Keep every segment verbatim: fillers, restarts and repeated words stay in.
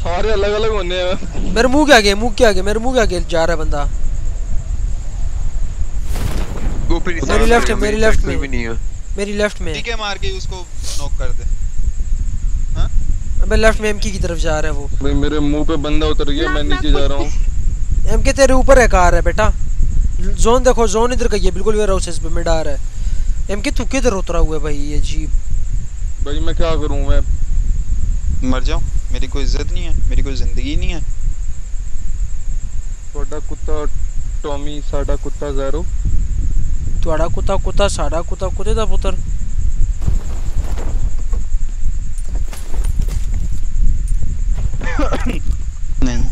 सारे अलग अलग होने हैं। मेरे मुंह के आगे, मुंह के आगे, मेरे मुंह के आगे जा रहा है बंदा। मेरी लेफ्ट है, मेरी लेफ्ट में, मेरी लेफ्ट में। ठीक है, मार के उसको नॉक कर दे। हाँ अबे लेफ्ट में एमके की तरफ जा रहा है वो। भाई मेरे मुंह पे बंदा उतर गया, मैं नीचे जा रहा हूँ। एमके तेरे ऊपर है, कार है बेटा। जोन देखो, जोन इधर का ही है बिल्कुल, वेयर हाउसेस पे मिड आ रहा है। एमके तू किधर उतरा हुआ है भाई, ये अजीब। भाई मैं क्या करूं, मैं मर जाऊं? मेरी कोई इज्जत नहीं है, मेरी कोई जिंदगी नहीं है। ਤੁਹਾਡਾ ਕੁੱਤਾ ਟੌਮੀ, ਸਾਡਾ ਕੁੱਤਾ ਜ਼ੈਰੋ। ਤੁਹਾਡਾ ਕੁੱਤਾ ਕੁੱਤਾ, ਸਾਡਾ ਕੁੱਤਾ ਕੁੱਤੇ ਦਾ ਪੁੱਤਰ। नहीं,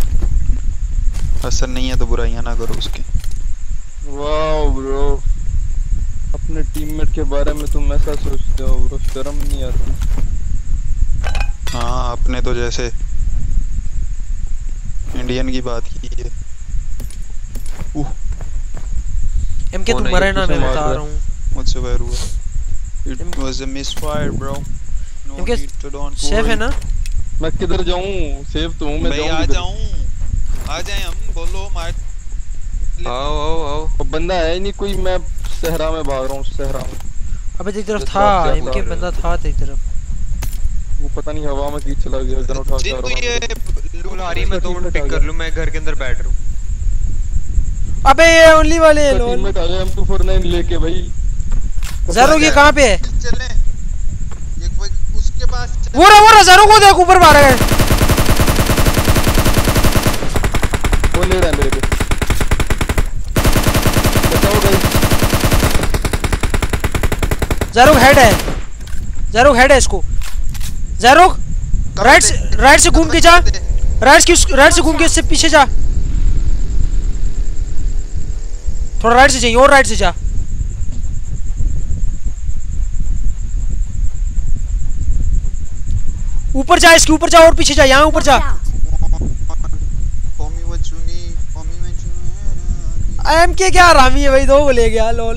असर नहीं है तो बुराइयां ना करो उसके। वाओ ब्रो, अपने टीममेट के बारे में तुम ऐसा सोचते हो ब्रो, शर्म नहीं आती? हाँ, अपने तो जैसे इंडियन की बात की है। एमके तू मरे ना, मैं बता रहा हूँ। मुझसे वायर हुआ। It was a misfire bro. No एमके need to don't सेफ है ना? मैं किधर जाऊं? सेफ तो हूं मैं। भाई आ जाऊं, आ जाए हम, बोलो मार। आओ आओ आओ। अब बंदा है ही नहीं कोई, मैं सहरा में भाग रहा हूँ, सहरा में। अबे तेरी तरफ था, एमके बंदा था तेरी तरफ। वो पता नहीं हवा में की चला गया, गन उठा के आ रहा हूं। ये लुलारी में दो मिनट पिक कर लूं, मैं घर के अंदर बैठ रहा हूं। अबे ये ओनली वाले लोग टीममेट आ गए एम टू फोर नाइन लेके भाई। ज़ारो ये कहां पे है? चले ये कोई उसके पास। वो रहा वो रहा, ज़ारो को देख ऊपर मारा है। वो ले रहा है मेरे पे, बचाओ गाइस। ज़ारो हेड है, ज़ारो हेड है इसको। ज़ारो राइट से, राइट से घूम के जा, राइट की राइट से घूम के इससे पीछे जा, थोड़ा राइट से जाइए, और राइट से जा। ऊपर जा, इसके ऊपर जा, और पीछे जा, यहाँ ऊपर जा। एमके क्या हरामी है भाई, दो को ले गया लोल।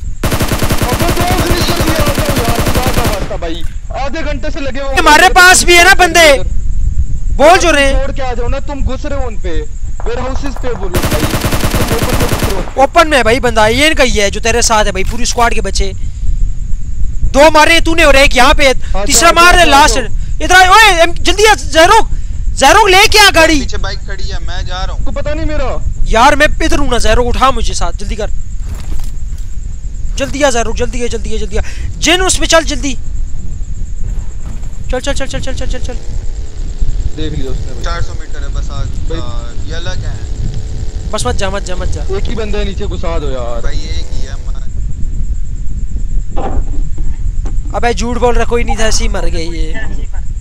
भाई आधे घंटे से लगे हुए हमारे पास भी है ना बंदे, बोल जो रहे छोड़ के आ जाओ ना, तुम घुस रहे हो उन पे, वेयर हाउसेस पे बोलो भाई, तुम ओपन में घुस रहे हो। ओपन में है भाई बंदा, ये इनका ही है जो तेरे साथ है भाई, पूरी स्क्वाड के बच्चे। दो मारे तूने और एक यहाँ पे, तीसरा मार रहे लास्ट। इधर ओए जल्दी आ ज़ारो, ज़ारो लेके आ गाड़ी। पीछे बाइक खड़ी है, मैं जा रहा हूँ। को पता नहीं मेरा यार, मैं इधर हूँ ना। ज़ारो उठा मुझे साथ, जल्दी कर, जल्दी आ ज़ारो, जल्दी है, जल्दी है, जल्दी आ। जिन उस पे चल, जल्दी चल चल चल चल चल चल चल चल। देख लिया उसने। चार सौ मीटर है बस आज। ये अलग है, बस मत जा, मत जा, मत जा। एक ही बंदा है नीचे, घुसा दो यार भाई। एक ही है। अबे झूठ बोल रहा, कोई नहीं था, ऐसे ही मर गए ये।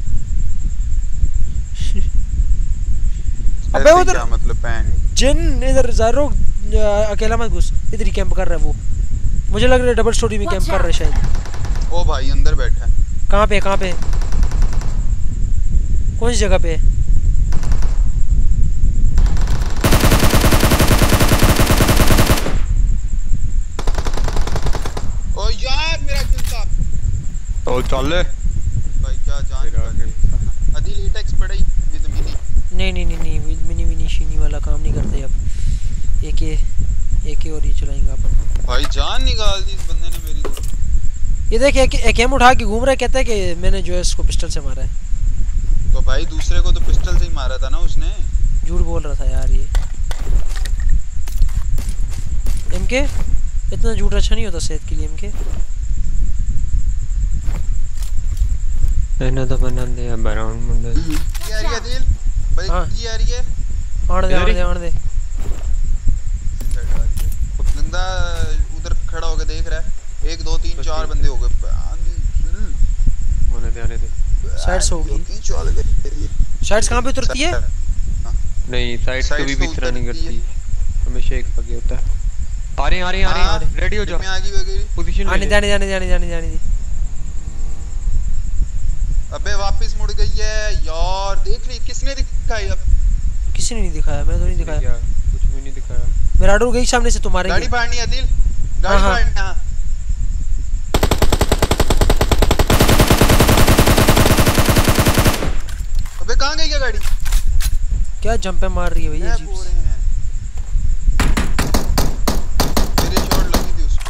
अबे उधर क्या मतलब पैन जिन, इधर ज़ारो अकेला मत घुस, इधर ही कैंप कर रहा है वो। मुझे लग रहा है डबल स्टोरी में कैंप कर रहा है शायद। ओ भाई अंदर बैठा है। कहाँ पे, कहाँ पे, कौन सी जगह पे? ओ यार मेरा किल था। ओ चल ले भाई, क्या जान। अदिल एटेक्स पड़ी विद मिनी। नहीं नहीं नहीं नहीं, विद मिनी मिनी शीनी वाला काम नहीं करते अब। एक एक और ही चलाएंगे अपन। भाई जान निकाल दी इस बंदे ने मेरी तो। ये देख, एक एक एम उठा के घूम रहा है, कहता है कि मैंने जो है इसको पिस्टल से मारा है। तो भाई दूसरे को तो पिस्टल से ही मारा था ना उसने। झूठ बोल रहा था यार ये। एमके इतना झूठ अच्छा नहीं होता सेहत के लिए। एमके एना तो बना दे बैकग्राउंड मुंडे। ये आ रही है दिल भाई, ये आ रही है। आने दे, आने दे, आने दे। बंदा उधर खड़ा होकर देख रहा है। एक दो तीन चार बंदे हो गए। होने दे, आने दे। साइड्स होगी, साइड्स कहाँ पे उतरती है? नहीं, साइड्स कभी भी इतना नहीं करती, हमेशा एक आगे होता है। आ रहे हैं, आ रहे हैं, आ रहे हैं, रेडी हो जाओ। पोजीशन आने दे, आने दे, आने दे, आने दे, आने दे। अबे वापस मुड़ गई है यार, देख रही किसने दिखाई? अब किसी ने नहीं दिखाया, मैं तो नहीं दिखाया, कुछ भी नहीं दिखाया। मेरा डोर गई सामने से, तुम्हारे गाड़ी फाड़नी है दिल, गाड़ी फाड़नी है। अबे अबे कहां गई क्या गाड़ी? क्या जंपे मार रही है भाई ये क्या जीप बोल रहे हैं? मेरी शॉट लगी थी उसको।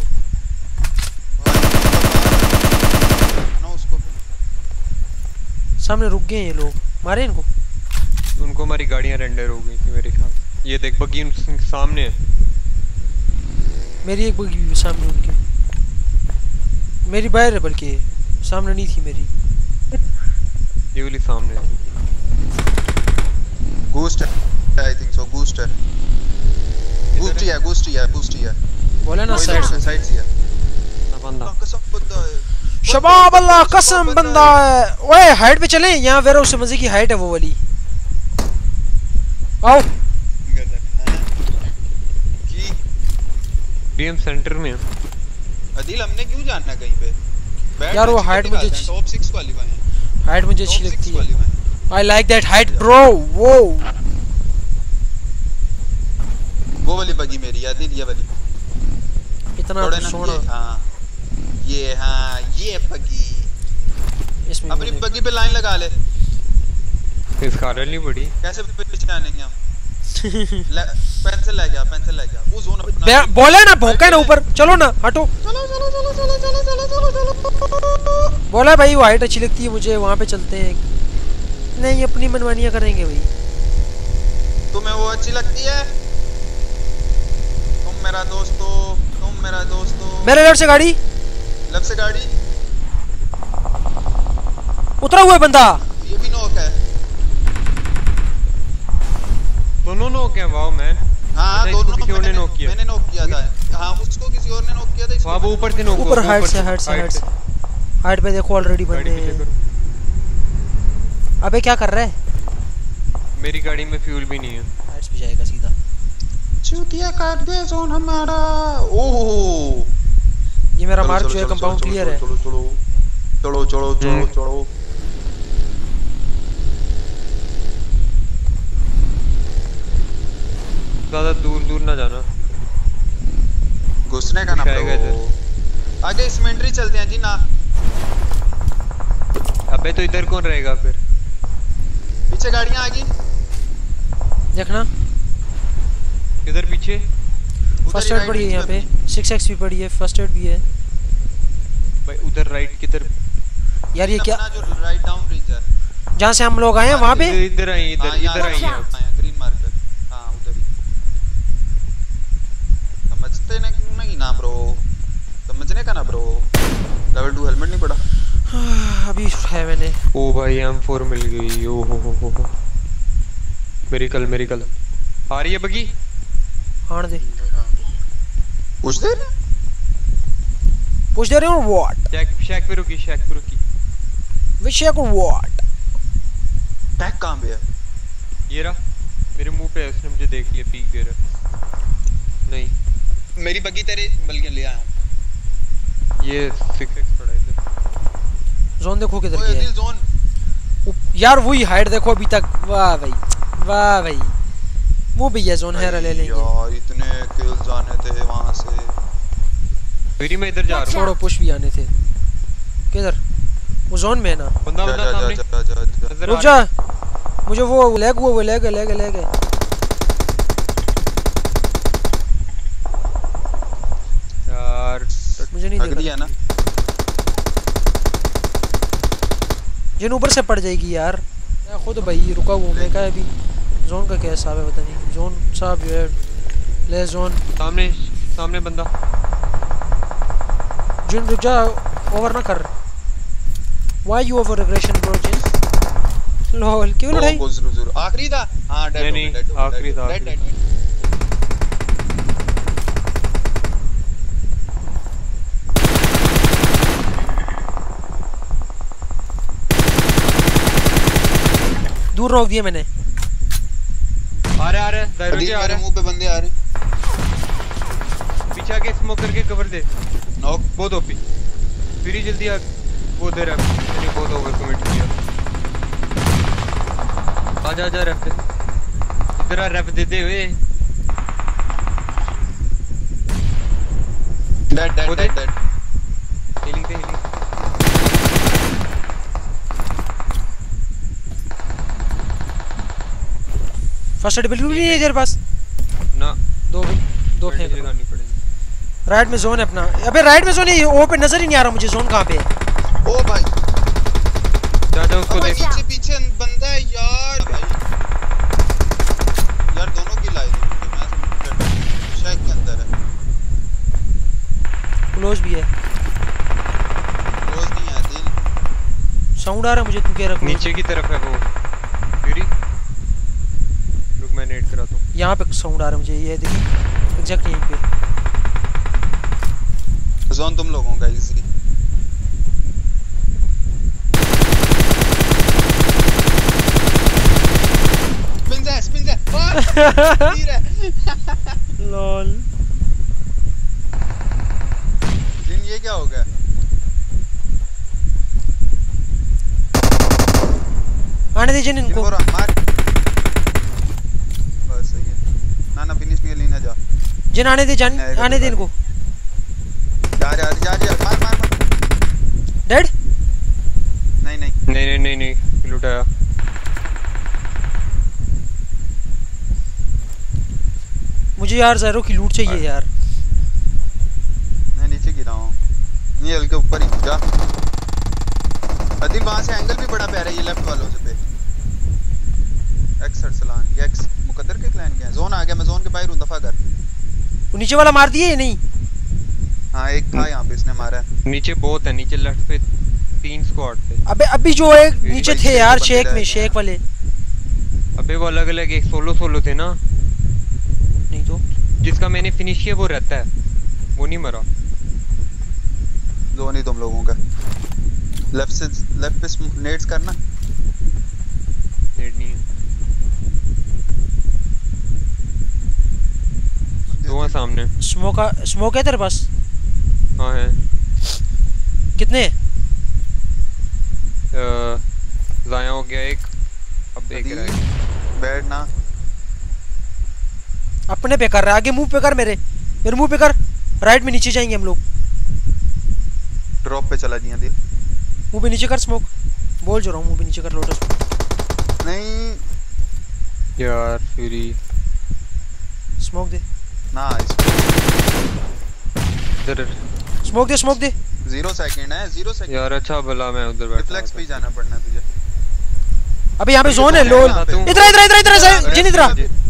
ना उसको सामने रुक गए हैं ये लोग, मारे इनको। उनको हमारी गाड़ियां रेंडर हो गई थी मेरे ख्याल। ये देख बग्गी उन सामने है। मेरी एक बग्गी भी सामने उनके, मेरी बाहर है बल्कि सामने नहीं थी मेरी। ये वाली सामने थी। घूस्ट है आई थिंक सो। घूस्ट है, घूस्ट ही है, घूस्ट ही है, घूस्ट ही है। बोला ना साइड से, साइड से है। बंदा कसम बंदा है, शबाब अल्लाह कसम बंदा है। ओए हाइट पे चलें, यहाँ वेरो उससे मजे की हाइट है वो वाली। आओ की बीएम सेंटर में। अदिल हमने क्यों जाना कहीं पे? यार वो हाइट मुझे टॉप सिक्स क्वालीफाई है, हाइट मुझे अच्छी लगती है। Qualify. I like that height bro. वो वो वाली बगी मेरी है अदिल, ये वाली इतना थोड़े ना सोना ये, हाँ ये हाँ ये बगी। इसमें अपनी बगी पे लाइन लगा ले। इस कारल नहीं पड़ी। कैसे पीछे आनेंगे हम? पेंसिल ले गया, पेंसिल ले गया। वो जोन अपना बोले ना भौंका ना ऊपर, चलो ना हटो। चलो चलो चलो चलो चलो चलो चलो चलो। बोला भाई वो हाइट अच्छी लगती है मुझे, वहाँ पे चलते हैं। नहीं अपनी मनमानियाँ करेंगे भाई। तुम्हें वो अच्छी लगती है? तुम मेरा दोस्त हो, तुम मेरा दोस्त हो। मेरे लेफ्ट से गाड़ी, लेफ्ट से गाड़ी उतरा हुआ है बंदा। ये भी नॉक है। दोनों नॉक है। Wow man. हाँ दोनों किसी और ने नॉक किया। मैंने नॉक किया था। हाँ उसको किसी और ने नॉक किया था। वहाँ वो ऊपर से नॉक। ऊपर हाइट से, हाइट से, हाइट से, हाइट पे देखो ऑलरेडी बंदे हैं। अबे क्या कर रहा है? मेरी गाड़ी में फ्यूल भी नहीं है। हाइट्स पे जाएगा सीधा। चूतिया काट दे जोन हमारा। ओह ये मेरा मार्क जो है कंपाउंड क्लियर है। चलो चलो चलो चलो चलो चलो। ज़्यादा दूर दूर ना जाना, घुसने का ना ब्रो। आगे इसमेंट्री चलते हैं जी ना। अबे तो इधर कौन रहेगा फिर? पीछे गाड़ियां आ गई देखना। इधर पीछे फर्स्ट एड पड़ी है यहाँ पे, सिक्स एक्स भी पड़ी है, फर्स्ट एड भी है भाई। उधर राइट की तरफ यार। ये क्या जो राइट डाउन ब्रिज है जहाँ से हम लोग आए हैं वहाँ पे? इधर आई, इधर इधर आई है ग्रीन मार्कर। हाँ उधर ही। समझते नहीं ना ब्रो, समझने का ना ब्रो। लेवल टू हेलमेट नहीं पड़ा अभी है मैंने। ओ भाई एम फोर मिल गई। ओ हो हो हो हो। मेरी कल मेरी कल आ रही है बगी। आने दे, पूछ दे पूछ दे रहे हो व्हाट। शैक शैक पे रुकी, शैक पे रुकी। विषय को व्हाट। टैग कहाँ पे है? ये रहा मेरे मुंह पे है, उसने मुझे देख लिया, पीक दे रहा। नहीं मेरी बगी तेरे बल्कि ले आया हूँ। ये सिक्स एक्स पड़ा है इधर। जोन देखो किधर ओए गया है। दिल जोन यार वही हाइट देखो अभी तक। वाह भाई वाह भाई। वो भी है जोन है, ले लेंगे यार। इतने किल्स आने थे वहां से। फिर मैं इधर जा रहा हूं। छोड़ो पुश भी आने थे। किधर? वो जोन में है ना। बंदा बंदा सामने। जा जा जा। रुक जा, मुझे वो लैग हुआ, वो लैग लैग लैग है। यार मुझे नहीं दिख दिया ना। जिन ऊपर से पड़ जाएगी यार। मैं खुद भाई रुका हूँ। मैं क्या अभी जोन का क्या हिसाब है पता नहीं। जोन साहब जो है ले जोन सामने सामने बंदा। जिन रुक जा, ओवर ना कर। Why you over aggression bro जिन? लॉल क्यों लड़ाई? वो जरूर जरूर आखिरी था। हां डेड नहीं आखिरी था। Dead dead. दूर रोक दिया मैंने। आ रहे आ रहे दायरों के आ रहे। मुंह पे बंदे आ रहे। पीछे आके स्मोक करके कवर दे। नॉक बहुत ओपी। फिर ही जल्दी आ। वो दे रहा है। मैंने बहुत ओवर कमिट किया। आजा आजा रैप इधर आ, रैप देते हुए। Dead dead dead dead. Healing दे हीलिंग। फर्स्ट एड बिल्कुल भी नहीं है तेरे पास ना दो भी दो फेंक लो। लगानी पड़ेगी। राइट में जोन है अपना। अबे राइट में जोन है ओ पे नजर ही नहीं आ रहा मुझे जोन कहां पे है। ओ भाई जा जा उसको अबे देख। पीछे पीछे बंदा है यार भाई। यार दोनों की लाइफ मैं शेक के अंदर है। क्लोज भी है। क्लोज नहीं है दिल। साउंड आ रहा है मुझे तू कह रहा नीचे की तरफ है वो फ्यूरी। रुक मैं नेट कराता हूं। यहां पे साउंड आ रहा है मुझे ये देखिए एग्जैक्ट यहीं पे। जोन तुम लोगों का इजी। स्पिन जा स्पिन जा तीर है। लॉल जिन ये क्या हो गया? आने दे जिन इनको। मार बस सही है। ना ना फिनिश नहीं लेना जा। जिन आने दे जान आने दे इनको। जा जा जा जा मार मार मार। डेड? नहीं नहीं नहीं नहीं नहीं नहीं लुटाया। मुझे यार ज़ेरो की लूट चाहिए यार। मैं नीचे गिरा हूं। ये हल्के ऊपर ही जा। अदिल वहां से एंगल भी बड़ा प्यारा है ये लेफ्ट वालों से पे। एक्स अरसलान ये एक्स मुकद्दर के क्लैन के हैं। जोन आ गया मैं जोन के बाहर हूं दफा कर। वो नीचे वाला मार दिए नहीं? हां एक था यहां पे इसने मारा है। नीचे बहुत है नीचे लेफ्ट पे तीन स्क्वाड थे। अबे अभी जो एक नीचे थे यार शेक में शेक वाले। अबे वो अलग अलग एक सोलो सोलो थे ना। नहीं तो जिसका मैंने फिनिश किया वो रहता है वो नहीं मरा। जोन ही तुम लोगों का। लेफ्ट से लेफ्ट पे नेट्स करना। नेट नहीं है। दो है सामने। स्मोक स्मोक है तेरे पास? हाँ है। कितने? ज़ाया हो गया एक। अब एक रह गया। बैठ ना अपने पे कर रहा है। आगे मुंह पे कर मेरे मेरे मुंह पे कर। राइट में नीचे जाएंगे हम लोग। ड्रॉप पे चला दिया दिल। मुंह पे नीचे कर स्मोक। बोल जो रहा हूँ मुंह पे नीचे कर लोटस। नहीं यार फ्यूरी स्मोक दे। नाइस इधर स्मोक दे स्मोक दे। जीरो सेकंड है जीरो सेकंड यार अच्छा भला मैं उधर बैठा। रिफ्लेक्स पे जाना पड़ना तुझे। अबे यहाँ पे जोन है लोल। इधर इधर इधर इधर जिन इधर।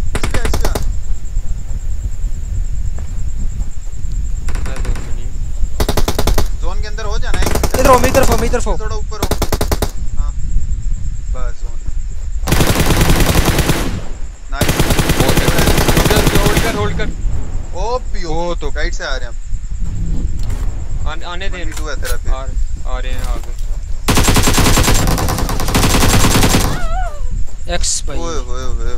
जोन के अंदर हो जाना है। इधर हो मेरी तरफ हो मेरी तरफ हो। थोड़ा ऊपर हो। हां बस जोन नाइस। होल्ड कर होल्ड कर। ओपी वो तो राइट से आ रहे हैं। आने आने दे। टू है तेरा पे। आ आ रहे हैं आगे। एक्स भाई। ओए ओए ओए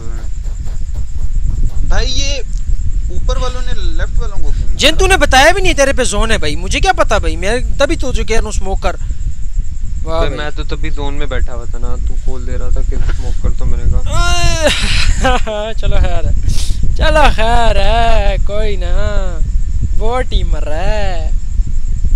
भाई ये ऊपर वालों ने लेफ्ट वालों को क्यों? जिन तूने बताया भी नहीं तेरे पे जोन है भाई। मुझे क्या पता भाई। मैं तभी तो जो कह रहा हूं स्मोक कर। वाह तो मैं तो तभी जोन में बैठा हुआ था ना। तू कॉल दे रहा था कि स्मोक कर तो मैंने कहा चलो खैर है चलो खैर है कोई ना। वो टीम मर रहा है।